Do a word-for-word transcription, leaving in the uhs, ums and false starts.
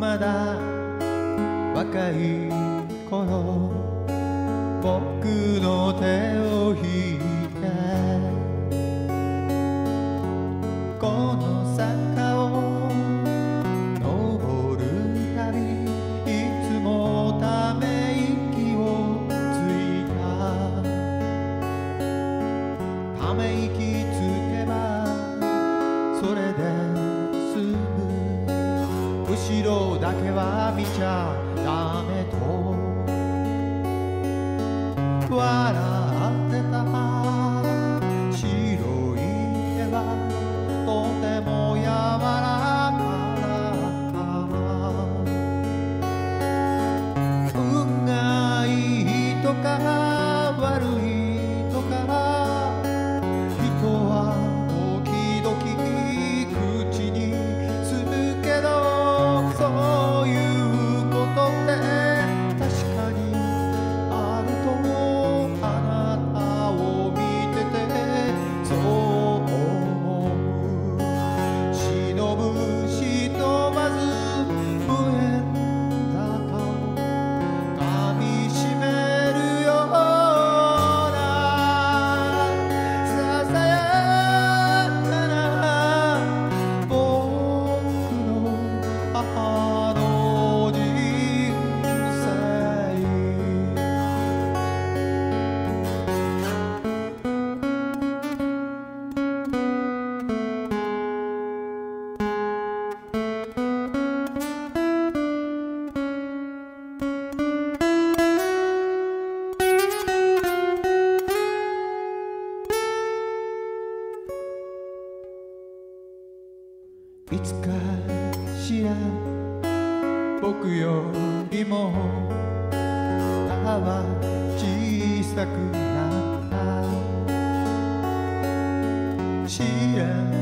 まだ若い頃僕の手を引いてこの坂を登るたびいつもため息をついたため息つけばそれで済む後ろだけは見ちゃダメと笑ってた白い手はとても柔らかだった運がいいとか悪いとか人は時々口にするけどそういうことって確かにあると思ういつかしら僕よりも母は小さくなった知ら